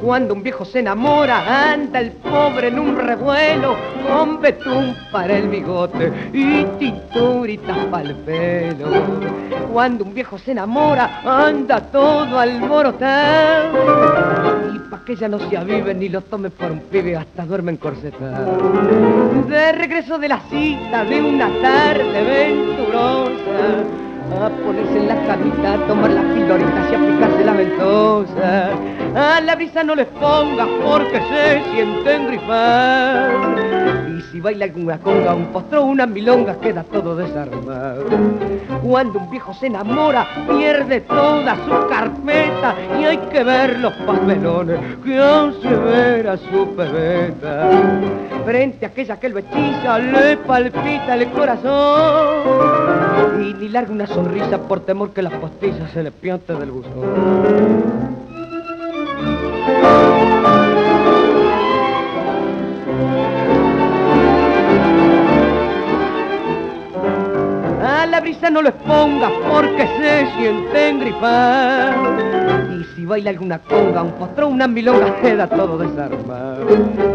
Cuando un viejo se enamora, anda el pobre en un revuelo, con betún para el bigote y tinturitas para el pelo. Cuando un viejo se enamora, anda todo alborotado, y pa' que ella no se avive ni lo tome por un pibe, hasta duerme encorsetado. De regreso de la cita de una tarde venturosa, a ponerse en la camita, a tomar las pildoritas y a picarse la ventosa. A la brisa no les pongas porque se sienten grifar, y si baila alguna conga, un postrón, una milonga, queda todo desarmado. Cuando un viejo se enamora, pierde toda su carpeta, y hay que ver los papelones que hace ver a su pebeta. Frente a aquella que lo hechiza, le palpita el corazón, y ni larga una sonrisa por temor que las pastillas se le piante del buzón. A la brisa no les pongas porque se sienten gripar, y si baila alguna conga, un postrón, una milonga, queda todo desarmado.